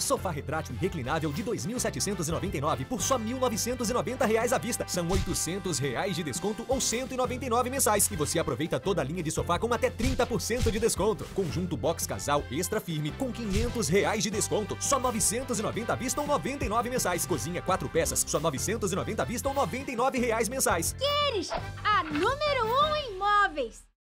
Sofá retrátil e reclinável de R$ 2.799 por só R$ 1.990 à vista. São R$ 800 de desconto ou R$ 199 mensais. E você aproveita toda a linha de sofá com até 30% de desconto. Conjunto box casal extra firme com R$ 500 de desconto. Só R$ 990 à vista ou R$ 99 mensais. Cozinha 4 peças, só R$ 990 à vista ou R$ 99 mensais. Queres? A número 1 em móveis.